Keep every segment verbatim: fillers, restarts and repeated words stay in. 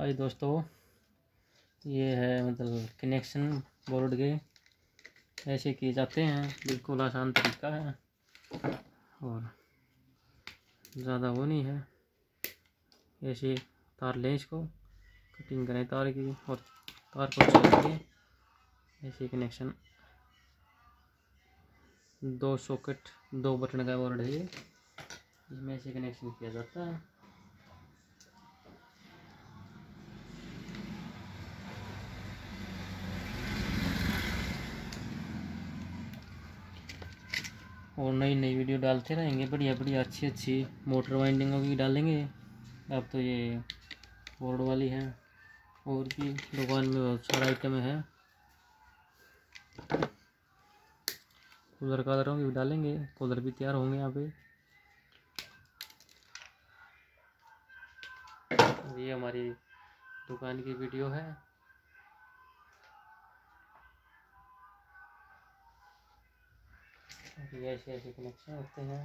हाय दोस्तों, ये है मतलब कनेक्शन बोर्ड के ऐसे किए जाते हैं। बिल्कुल आसान तरीका है और ज़्यादा वो नहीं है। ऐसे तार लें, इसको कटिंग करें तार की और तार को छोड़ के ऐसे कनेक्शन। दो सॉकेट दो बटन का बोर्ड है ये, इसमें ऐसे कनेक्शन किया जाता है। और नई नई वीडियो डालते रहेंगे, बढ़िया बढ़िया अच्छी अच्छी मोटर वाइंडिंगों की डालेंगे। अब तो ये बोर्ड वाली है, और भी दुकान में बहुत सारा आइटम है। कूलर कालरों की भी डालेंगे, कूलर भी तैयार होंगे यहाँ पे। ये हमारी दुकान की वीडियो है। ये ऐसे ऐसे कनेक्शन होते हैं।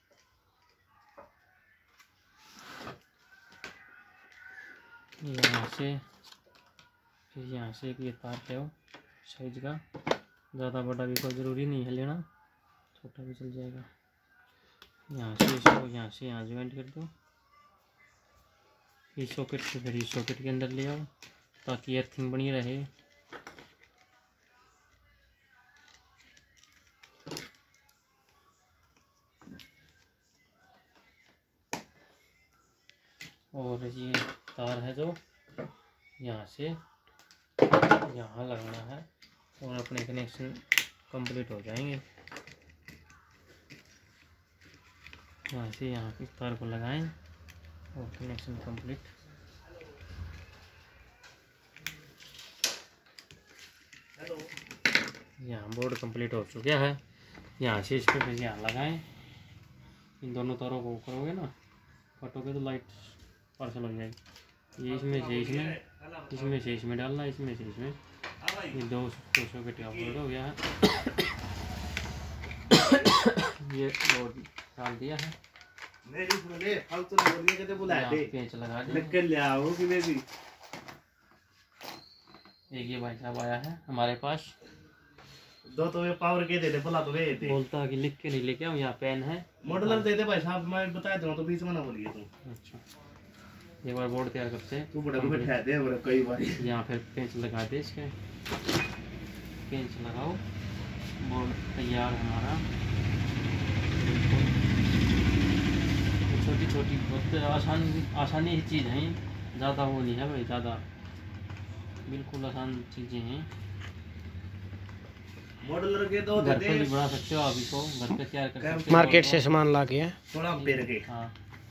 यहाँ से फिर यहाँ से ये तार है साइज का, ज़्यादा बड़ा भी कोई ज़रूरी नहीं है लेना, छोटा भी चल जाएगा। यहाँ से इसको यहाँ से यहाँ ज्वाइंट कर दो। इस सॉकेट से फिर इस सॉकेट के अंदर ले आओ ताकि अर्थिंग बनी रहे। और ये तार है जो यहाँ से यहाँ लगाना है और अपने कनेक्शन कंप्लीट हो जाएंगे। यहाँ से यहाँ इस तार को लगाएं और कनेक्शन कंप्लीट। यहाँ बोर्ड कंप्लीट हो चुका है। यहाँ से इस पर फिर यहाँ लगाएं। इन दोनों तारों को करोगे ना, कटोगे तो लाइट पार्सल हो जाएगी। ये इसमें से इसमें इसमें से इसमें डालना, इसमें से इसमें। ये दो दो सौ के बोर्ड हो गया है। ये बोर्ड डाल दिया है। पेंच लगा दिया। एक ये भाई साहब आया है हमारे पास, दो तो वे पावर के दे दे, बोला तो वे थे। बोलता कि लिख के नहीं लेके आओ, यहाँ पेन है। मॉडलर दे दे भाई साहब, मैं बता दूं तो बीच में ना बोलिए तुम। अच्छा, एक बार बोर्ड तैयार करते हैं। तू बड़ा बैठा दे और कई बार यहाँ फिर पेंच लगा दे, इसके पेंच लगाओ। बोर्ड तैयार हमारा। छोटी छोटी बहुत आसान आसानी की चीज़ है, ज़्यादा वो नहीं है भाई, ज़्यादा बिल्कुल आसान चीज़ें हैं। मॉडलर के दो घर पे भी बना सकते हो, आप इसको घर पे तैयार कर सकते हो। मार्केट से सामान ला के थोड़ा पेड़ के। हाँ,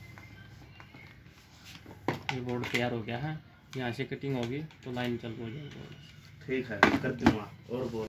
ये बोर्ड तैयार हो गया है। यहाँ से कटिंग होगी तो लाइन चल हो जाएगी। ठीक है, कर दूंगा और बोल।